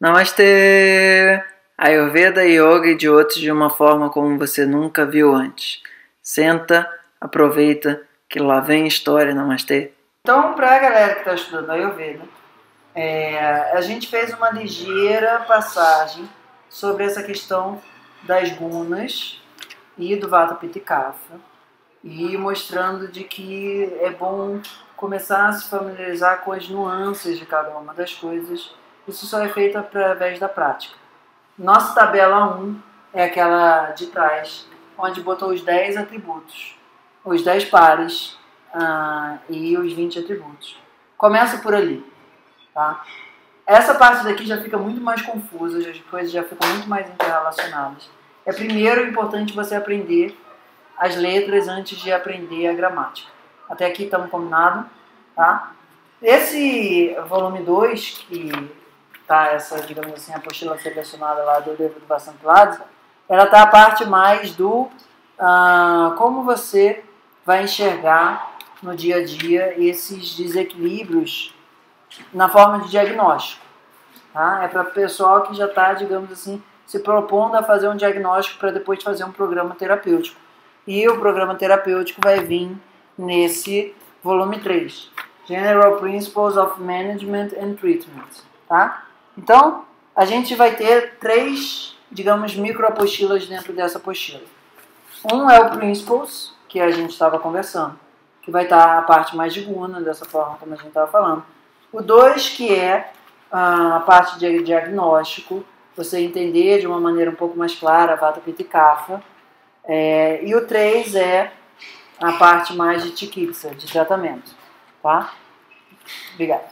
Namastê! Ayurveda, Yoga e de outros de uma forma como você nunca viu antes. Senta, aproveita, que lá vem história, Namastê! Então, para a galera que está estudando Ayurveda, a gente fez uma ligeira passagem sobre essa questão das gunas e do Vata, Pitta e Kapha, e mostrando de que é bom começar a se familiarizar com as nuances de cada uma das coisas. Isso só é feito através da prática. Nossa tabela 1 é aquela de trás, onde botou os 10 atributos, os 10 pares e os 20 atributos. Começa por ali, tá? Essa parte daqui já fica muito mais confusa, as coisas já ficam muito mais interrelacionadas. É primeiro importante você aprender as letras antes de aprender a gramática. Até aqui estamos combinados, tá? Esse volume 2, que tá essa, digamos assim, apostila selecionada lá do livro do Vasant Ladza, ela tá a parte mais do como você vai enxergar no dia a dia esses desequilíbrios na forma de diagnóstico, tá? É para o pessoal que já está, digamos assim, se propondo a fazer um diagnóstico para depois fazer um programa terapêutico. E o programa terapêutico vai vir nesse volume 3, General Principles of Management and Treatment, tá? Então, a gente vai ter 3, digamos, microapostilas dentro dessa apostila. Um é o Principles, que a gente estava conversando, que vai estar a parte mais de guna, dessa forma como a gente estava falando. O 2, que é a parte de diagnóstico, você entender de uma maneira um pouco mais clara Vata, Pitta e Kapha. E o 3 é a parte mais de Chikitsa, de tratamento, tá? Obrigada.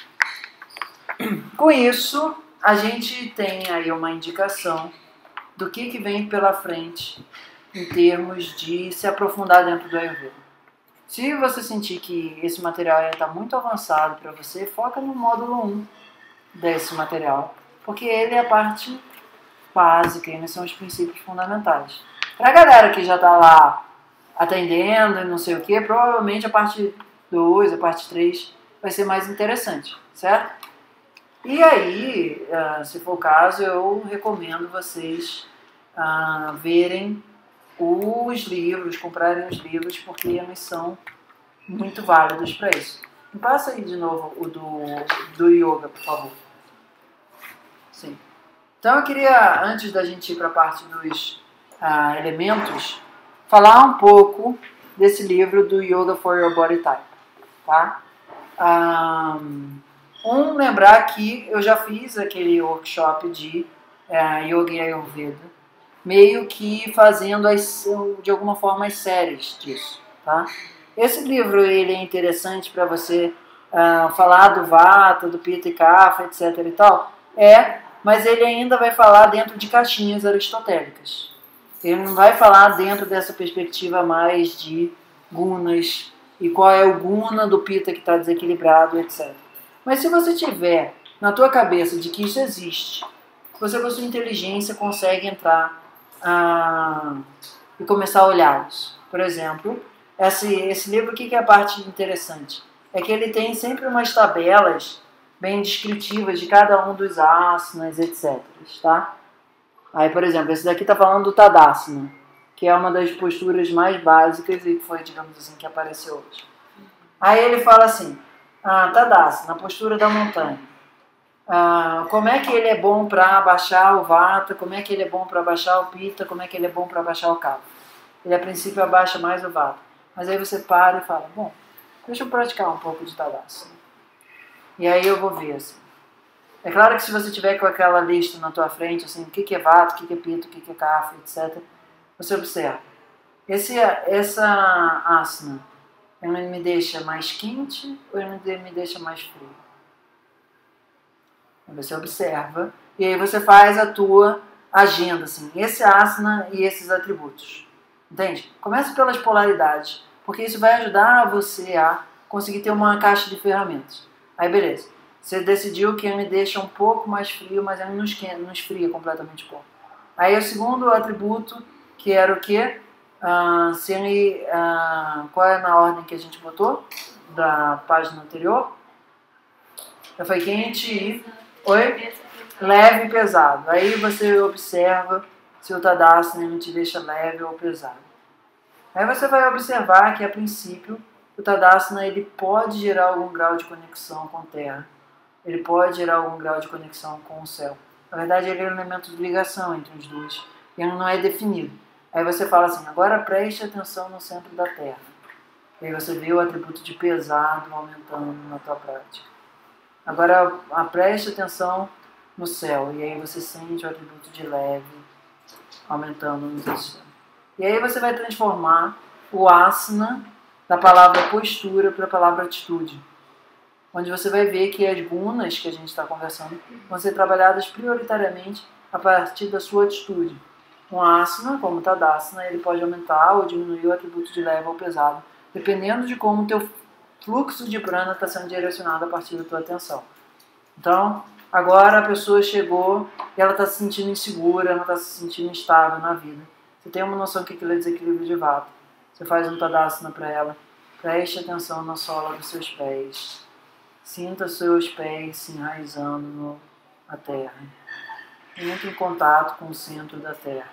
Com isso, a gente tem aí uma indicação do que vem pela frente em termos de se aprofundar dentro do Ayurveda. Se você sentir que esse material está muito avançado para você, foca no módulo 1 desse material, porque ele é a parte básica, eles são os princípios fundamentais. Para a galera que já está lá atendendo e não sei o que, provavelmente a parte 2, a parte 3 vai ser mais interessante, certo? E aí, se for o caso, eu recomendo vocês verem os livros, comprarem os livros, porque eles são muito válidos para isso. Me passa aí de novo o do yoga, por favor. Sim. Então eu queria, antes da gente ir para a parte dos elementos, falar um pouco desse livro do Yoga for Your Body Type, tá? Lembrar que eu já fiz aquele workshop de Yoga e Ayurveda, meio que fazendo de alguma forma as séries disso, tá? Esse livro ele é interessante para você falar do Vata, do Pitta e Kapha, etc e tal, mas ele ainda vai falar dentro de caixinhas aristotélicas. Ele não vai falar dentro dessa perspectiva mais de gunas e qual é o guna do Pitta que está desequilibrado, etc. Mas se você tiver na tua cabeça de que isso existe, você com sua inteligência consegue entrar e começar a olhá-los. Por exemplo, esse livro, o que é a parte interessante? É que ele tem sempre umas tabelas bem descritivas de cada um dos asanas, etc. Tá? Aí, por exemplo, esse daqui está falando do Tadasana, que é uma das posturas mais básicas e que foi, digamos assim, que apareceu hoje. Aí ele fala assim, Tadasana, a postura da montanha. Como é que ele é bom para abaixar o Vata, como é que ele é bom para abaixar o Pitta, como é que ele é bom para abaixar o Kapha. Ele, a princípio, abaixa mais o Vata. Mas aí você para e fala, bom, deixa eu praticar um pouco de Tadasana. E aí eu vou ver, assim. É claro que se você tiver com aquela lista na tua frente, assim, o que é Vata, o que é Pitta, o que é Kapha, etc., você observa. Essa asana, ele me deixa mais quente ou ele me deixa mais frio? Você observa e aí você faz a tua agenda, assim, esse asana e esses atributos. Entende? Comece pelas polaridades, porque isso vai ajudar você a conseguir ter uma caixa de ferramentas. Aí beleza, você decidiu que ele me deixa um pouco mais frio, mas ele não esfria completamente o corpo. Aí o segundo atributo, que era o quê? Qual é na ordem que a gente botou? Da página anterior? Já foi quente e... Oi? leve e pesado. Aí você observa se o Tadasana ele te deixa leve ou pesado. Aí você vai observar que, a princípio, o Tadasana ele pode gerar algum grau de conexão com a Terra. Ele pode gerar algum grau de conexão com o céu. Na verdade, ele é um elemento de ligação entre os dois. E ele não é definido. Aí você fala assim, agora preste atenção no centro da Terra. E aí você vê o atributo de pesado aumentando na tua prática. Agora preste atenção no céu. E aí você sente o atributo de leve aumentando no teu sistema. E aí você vai transformar o asana da palavra postura para a palavra atitude. Onde você vai ver que as gunas que a gente está conversando vão ser trabalhadas prioritariamente a partir da sua atitude. Um asana, como o Tadasana, ele pode aumentar ou diminuir o atributo de leve ou pesado, dependendo de como o teu fluxo de prana está sendo direcionado a partir da tua atenção. Então, agora a pessoa chegou e ela está se sentindo insegura, ela está se sentindo instável na vida. Você tem uma noção que aquilo é desequilíbrio de vata. Você faz um Tadasana para ela. Preste atenção na sola dos seus pés. Sinta seus pés se enraizando na terra. Entre em contato com o centro da terra.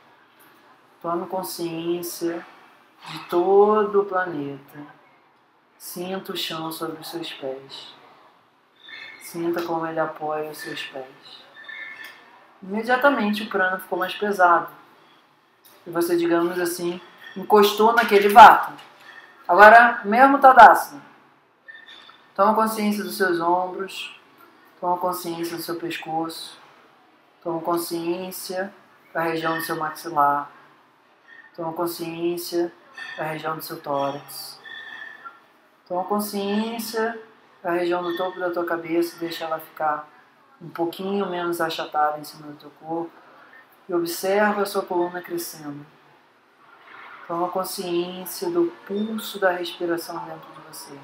Tome consciência de todo o planeta. Sinta o chão sobre os seus pés. Sinta como ele apoia os seus pés. Imediatamente o prana ficou mais pesado. E você, digamos assim, encostou naquele vata. Agora, mesmo Tadasana. Toma consciência dos seus ombros. Toma consciência do seu pescoço. Toma consciência da região do seu maxilar. Toma consciência da região do seu tórax. Toma consciência da região do topo da tua cabeça. Deixa ela ficar um pouquinho menos achatada em cima do teu corpo. E observa a sua coluna crescendo. Toma consciência do pulso da respiração dentro de você.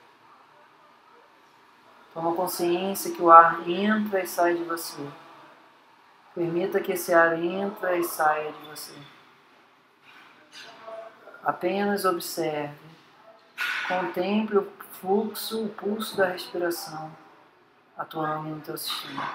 Toma consciência que o ar entra e sai de você. Permita que esse ar entre e saia de você. Apenas observe. Contemple o fluxo, o pulso da respiração atuando no teu sistema.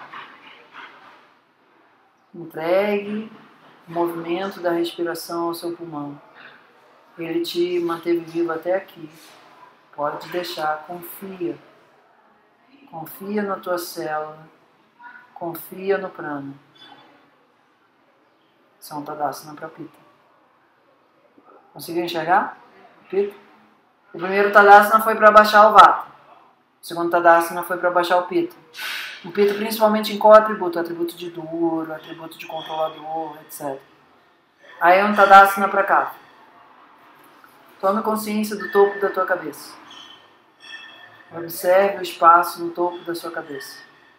Entregue o movimento da respiração ao seu pulmão. Ele te manteve vivo até aqui. Pode deixar, confia. Confia na tua célula. Confia no prana. Isso é um Tadasana para Pitta. Conseguiu enxergar? Pitta? O primeiro Tadasana foi para baixar o Vata. O segundo Tadasana foi para baixar o Pitta. O Pitta principalmente em qual atributo? Atributo de duro, atributo de controlador, etc. Aí é um Tadasana para cá. Tome consciência do topo da tua cabeça. Observe o espaço no topo da sua cabeça.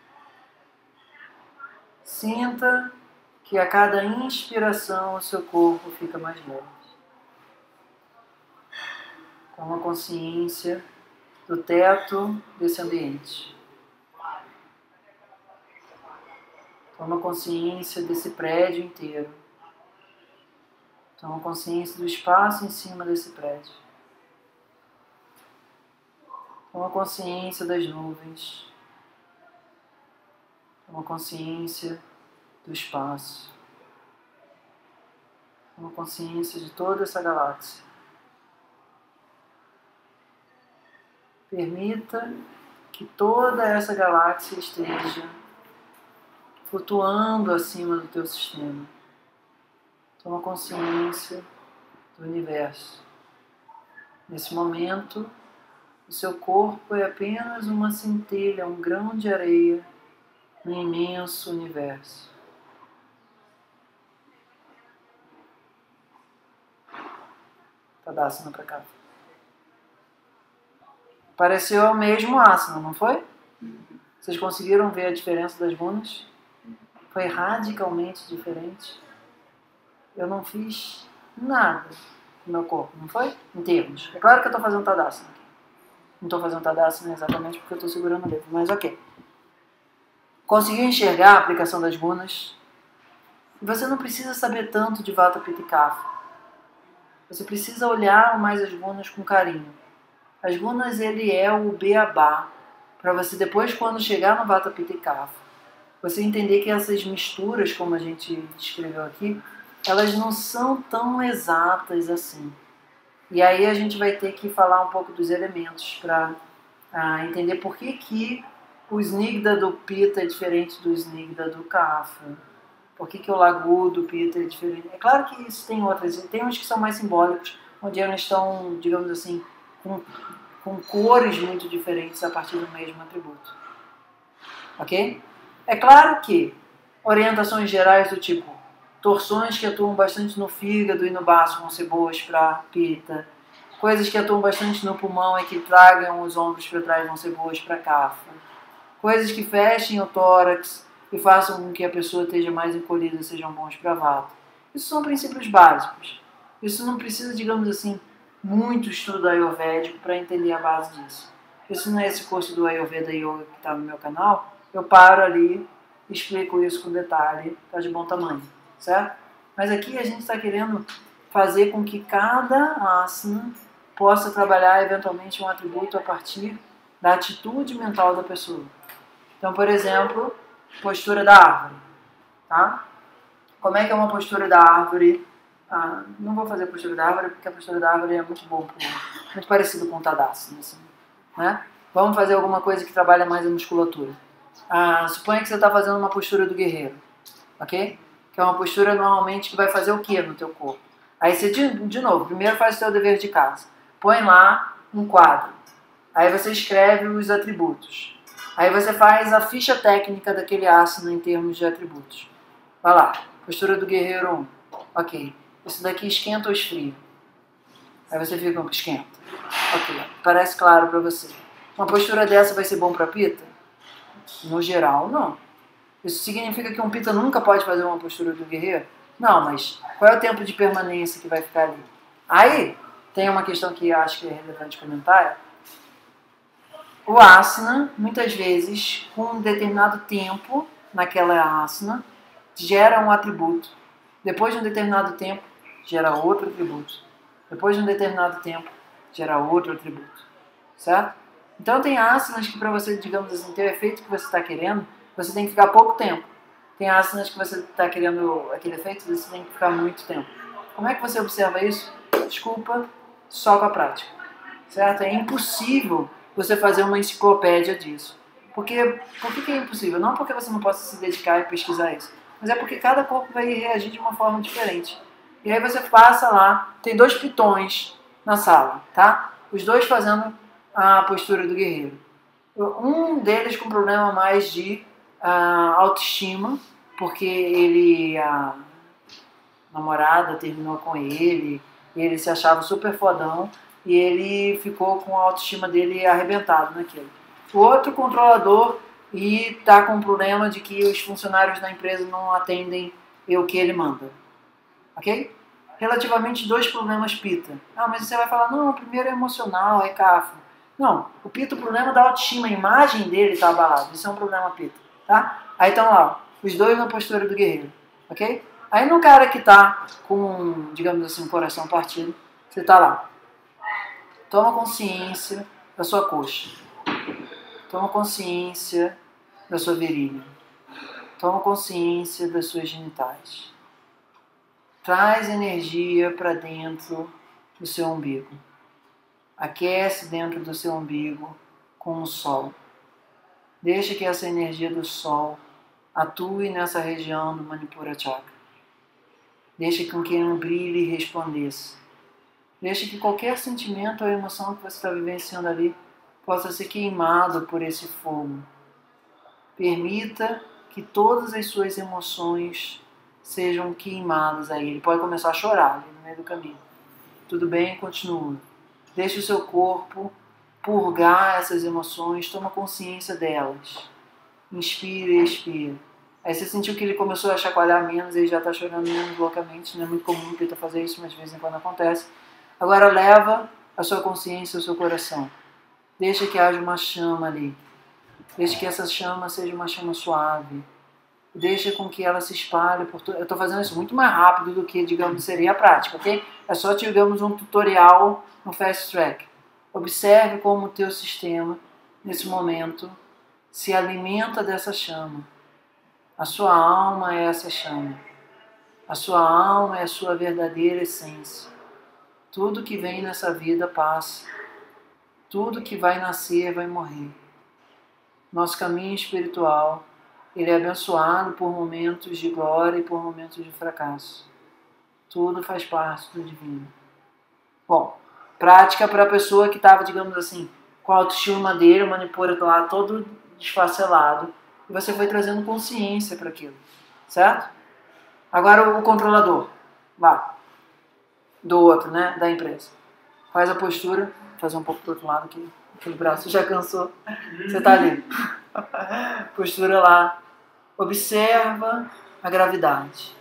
Sinta que a cada inspiração o seu corpo fica mais leve. Toma consciência do teto desse ambiente. Toma consciência desse prédio inteiro. Toma consciência do espaço em cima desse prédio. Toma consciência das nuvens. Toma consciência do espaço. Toma consciência de toda essa galáxia. Permita que toda essa galáxia esteja flutuando acima do teu sistema. Toma consciência do universo. Nesse momento, o seu corpo é apenas uma centelha, um grão de areia no imenso universo. Tadasana para cá. Pareceu o mesmo asana, não foi? Vocês conseguiram ver a diferença das gunas? Foi radicalmente diferente. Eu não fiz nada no meu corpo, não foi? Em termos. É claro que eu estou fazendo Tadasana aqui. Não estou fazendo Tadasana exatamente porque eu estou segurando o dedo, mas ok. Conseguiu enxergar a aplicação das gunas? Você não precisa saber tanto de Vata, Pitta e Kapha. Você precisa olhar mais as gunas com carinho. As gunas, ele é o beabá para você depois, quando chegar no Vata, Pitta e Kapha, você entender que essas misturas, como a gente descreveu aqui, elas não são tão exatas assim. E aí a gente vai ter que falar um pouco dos elementos para entender por que o Snigdha do Pitta é diferente do Snigdha do Kapha. Por que o Lagu do Pitta é diferente. É claro que isso tem outras, tem uns que são mais simbólicos, onde eles estão, digamos assim, com cores muito diferentes a partir do mesmo atributo. Ok? É claro que orientações gerais do tipo torções que atuam bastante no fígado e no baço vão ser boas para Pitta. Coisas que atuam bastante no pulmão e que tragam os ombros para trás vão ser boas para Kapha. Coisas que fechem o tórax e façam com que a pessoa esteja mais encolhida sejam bons para Vata. Isso são princípios básicos. Isso não precisa, digamos assim, muito estudo ayurvédico para entender a base disso. Isso não é esse curso do Ayurveda Yoga que está no meu canal. Eu paro ali, explico isso com detalhe, está de bom tamanho, certo? Mas aqui a gente está querendo fazer com que cada asana possa trabalhar eventualmente um atributo a partir da atitude mental da pessoa. Então, por exemplo, postura da árvore. Tá? Como é que é uma postura da árvore? Não vou fazer a postura da árvore porque a postura da árvore é muito bom, muito parecido com o Tadasana. Assim, né? Vamos fazer alguma coisa que trabalha mais a musculatura. Suponha que você está fazendo uma postura do guerreiro, ok? Que é uma postura normalmente que vai fazer o que no teu corpo? Aí você, de novo, primeiro faz o seu dever de casa. Põe lá um quadro. Aí você escreve os atributos. Aí você faz a ficha técnica daquele asana em termos de atributos. Vai lá, postura do guerreiro 1. Ok, isso daqui esquenta ou esfria? Aí você fica com esquenta. Ok, parece claro para você. Uma postura dessa vai ser bom para Pitta? No geral, não. Isso significa que um Pitta nunca pode fazer uma postura do guerreiro? Não, mas qual é o tempo de permanência que vai ficar ali? Aí, tem uma questão que eu acho que é relevante comentar. O asana, muitas vezes, com um determinado tempo naquela asana, gera um atributo. Depois de um determinado tempo, gera outro atributo. Depois de um determinado tempo, gera outro atributo. Certo? Então tem asanas que para você, digamos assim, ter o efeito que você está querendo, você tem que ficar pouco tempo. Tem asanas que você está querendo aquele efeito, você tem que ficar muito tempo. Como é que você observa isso? Desculpa, só com a prática. Certo? É impossível você fazer uma enciclopédia disso. Por que é impossível? Não porque você não possa se dedicar e pesquisar isso, mas é porque cada corpo vai reagir de uma forma diferente. E aí você passa lá, tem 2 pitões na sala, tá? Os 2 fazendo a postura do guerreiro. Um deles com problema mais de autoestima, porque a namorada terminou com ele se achava super fodão e ele ficou com a autoestima dele arrebentado naquilo. O outro controlador e está com o problema de que os funcionários da empresa não atendem o que ele manda. Ok? Relativamente 2 problemas Pitta. Mas você vai falar, não, o primeiro é emocional, é Kapha. Não, o Pitta, o problema da autoestima, a imagem dele está abalada. Isso é um problema Pitta. Tá? Aí estão lá, os 2 na postura do guerreiro. Ok? Aí no cara que está com, digamos assim, um coração partido, você está lá. Toma consciência da sua coxa. Toma consciência da sua virilha. Toma consciência das suas genitais. Traz energia para dentro do seu umbigo. Aquece dentro do seu umbigo com o sol. Deixa que essa energia do sol atue nessa região do Manipura Chakra. Deixa com que ele brilhe e resplandeça. Deixa que qualquer sentimento ou emoção que você está vivenciando ali possa ser queimado por esse fogo. Permita que todas as suas emoções sejam queimadas aí. Ele pode começar a chorar ali no meio do caminho. Tudo bem? Continua. Deixe o seu corpo purgar essas emoções, toma consciência delas. Inspira e expira. Aí você sentiu que ele começou a chacoalhar menos, ele já está chorando menos loucamente. Não é muito comum Pitta fazer isso, mas de vez em quando acontece. Agora leva a sua consciência ao seu coração. Deixa que haja uma chama ali. Deixa que essa chama seja uma chama suave. Deixa com que ela se espalhe por tudo. Eu estou fazendo isso muito mais rápido do que, digamos, seria a prática, ok? É só, digamos, um tutorial no Fast Track. Observe como o teu sistema, nesse momento, se alimenta dessa chama. A sua alma é essa chama. A sua alma é a sua verdadeira essência. Tudo que vem nessa vida passa. Tudo que vai nascer vai morrer. Nosso caminho espiritual, ele é abençoado por momentos de glória e por momentos de fracasso. Tudo faz parte do divino. Bom, prática para a pessoa que estava, digamos assim, com a autoestima dele, manipulado, todo desfacelado. E você foi trazendo consciência para aquilo, certo? Agora o controlador, lá, do outro, né, da empresa. Faz a postura, fazer um pouco do outro lado aqui, aquele braço já cansou, você está ali. Postura lá, observa a gravidade.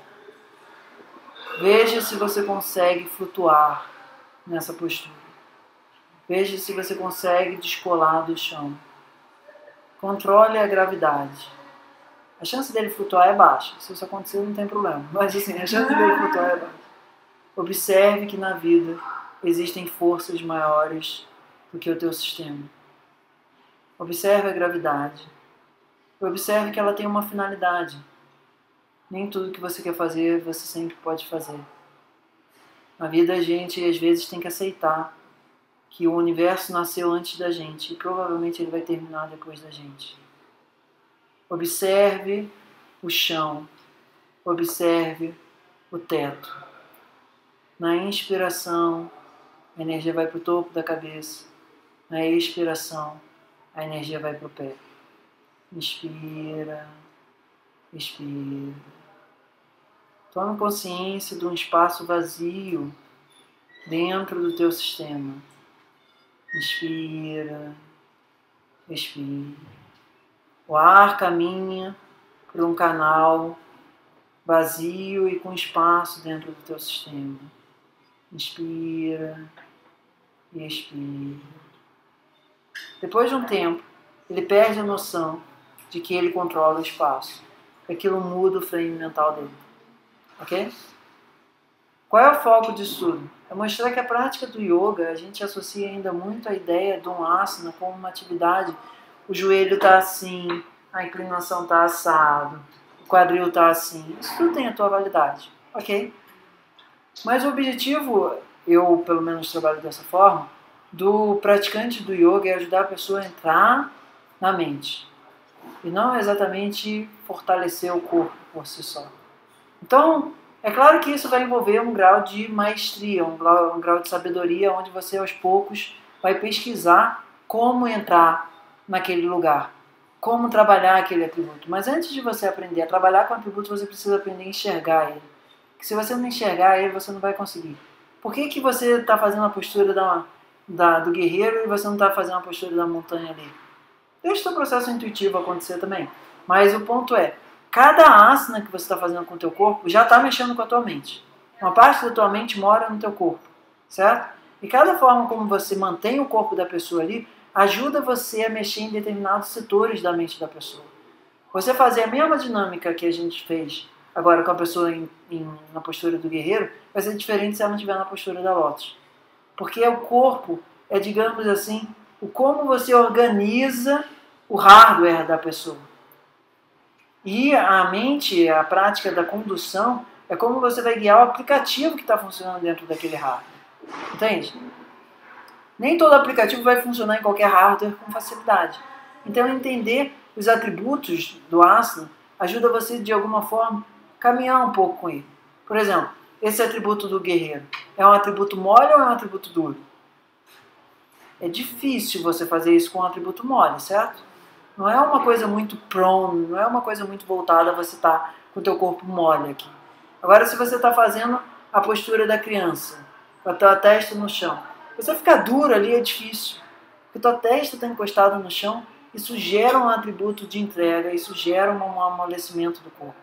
Veja se você consegue flutuar nessa postura. Veja se você consegue descolar do chão. Controle a gravidade. A chance dele flutuar é baixa. Se isso acontecer, não tem problema. Mas assim, a chance dele flutuar é baixa. Observe que na vida existem forças maiores do que o teu sistema. Observe a gravidade. Observe que ela tem uma finalidade. Nem tudo que você quer fazer, você sempre pode fazer. Na vida a gente, às vezes, tem que aceitar que o universo nasceu antes da gente e provavelmente ele vai terminar depois da gente. Observe o chão, observe o teto. Na inspiração, a energia vai para o topo da cabeça. Na expiração, a energia vai para o pé. Inspira, expira. Tome consciência de um espaço vazio dentro do teu sistema. Inspira, expira. O ar caminha por um canal vazio e com espaço dentro do teu sistema. Inspira e expira. Depois de um tempo, ele perde a noção de que ele controla o espaço. Aquilo muda o frame mental dele. Ok? Qual é o foco disso tudo? É mostrar que a prática do yoga, a gente associa ainda muito a ideia de um asana como uma atividade. O joelho está assim, a inclinação está assado, o quadril está assim. Isso tudo tem a tua validade, ok? Mas o objetivo, eu pelo menos trabalho dessa forma, do praticante do yoga é ajudar a pessoa a entrar na mente. E não exatamente fortalecer o corpo por si só. Então, é claro que isso vai envolver um grau de maestria, um grau de sabedoria, onde você aos poucos vai pesquisar como entrar naquele lugar, como trabalhar aquele atributo. Mas antes de você aprender a trabalhar com o atributo, você precisa aprender a enxergar ele. Porque se você não enxergar ele, você não vai conseguir. Por que você está fazendo a postura do guerreiro e você não está fazendo a postura da montanha ali? Deixa o seu processo intuitivo acontecer também. Mas o ponto é, cada asana que você está fazendo com o teu corpo já está mexendo com a tua mente. Uma parte da tua mente mora no teu corpo, certo? E cada forma como você mantém o corpo da pessoa ali, ajuda você a mexer em determinados setores da mente da pessoa. Você fazer a mesma dinâmica que a gente fez agora com a pessoa na postura do guerreiro, vai ser diferente se ela não estiver na postura da lótus. Porque o corpo é, digamos assim, o como você organiza o hardware da pessoa. E a mente, a prática da condução, é como você vai guiar o aplicativo que está funcionando dentro daquele hardware. Entende? Nem todo aplicativo vai funcionar em qualquer hardware com facilidade. Então, entender os atributos do asana ajuda você, de alguma forma, caminhar um pouco com ele. Por exemplo, esse atributo do guerreiro é um atributo mole ou é um atributo duro? É difícil você fazer isso com um atributo mole, certo? Não é uma coisa muito prone, não é uma coisa muito voltada a você estar com o teu corpo mole aqui. Agora, se você está fazendo a postura da criança, com a tua testa no chão, você ficar duro ali é difícil. Porque a tua testa está encostada no chão, isso gera um atributo de entrega, isso gera um amolecimento do corpo.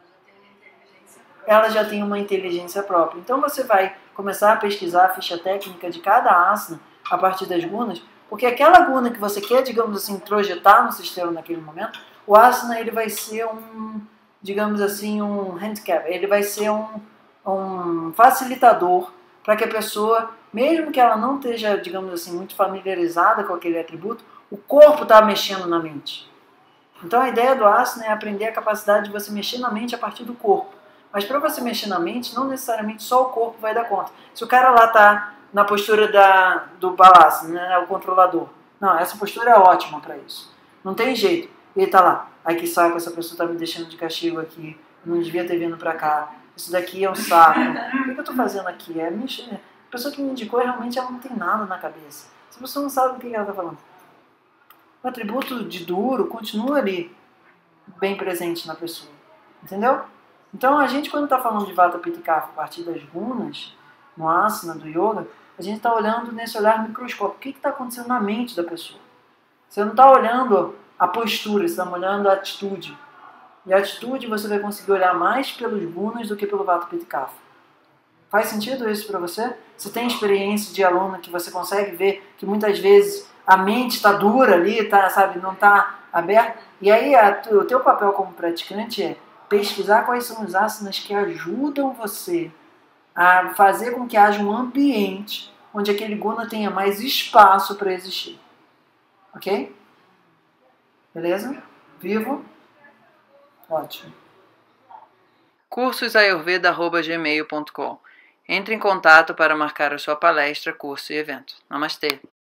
Ela já tem uma inteligência própria. Então você vai começar a pesquisar a ficha técnica de cada asana a partir das gunas, porque aquela guna que você quer, digamos assim, projetar no sistema naquele momento, o asana ele vai ser digamos assim, um handicap, ele vai ser um facilitador para que a pessoa, mesmo que ela não esteja, digamos assim, muito familiarizada com aquele atributo, o corpo está mexendo na mente. Então a ideia do asana é aprender a capacidade de você mexer na mente a partir do corpo. Mas para você mexer na mente, não necessariamente só o corpo vai dar conta. Se o cara lá está na postura do balasana, né, o controlador, não, essa postura é ótima para isso. Não tem jeito. Ele está lá, ai que saco, essa pessoa está me deixando de castigo aqui, eu não devia ter vindo para cá, isso daqui é um saco, o que eu estou fazendo aqui? A pessoa que me indicou realmente ela não tem nada na cabeça. Essa pessoa não sabe o que ela está falando. O atributo de duro continua ali, bem presente na pessoa. Entendeu? Então a gente, quando está falando de Vata, Pitta e Kapha a partir das gunas, no asana, do yoga, a gente está olhando nesse olhar microscópico. O que está acontecendo na mente da pessoa? Você não está olhando a postura, você está olhando a atitude. E a atitude você vai conseguir olhar mais pelos gunas do que pelo Vata, Pitta e Kapha. Faz sentido isso para você? Você tem experiência de aluno que você consegue ver que muitas vezes a mente está dura ali, tá, sabe, não está aberta? E aí o teu papel como praticante é pesquisar quais são os asanas que ajudam você a fazer com que haja um ambiente onde aquele guna tenha mais espaço para existir. Ok? Beleza? Vivo? Ótimo. cursosayurveda@gmail.com. Entre em contato para marcar a sua palestra, curso e evento. Namastê!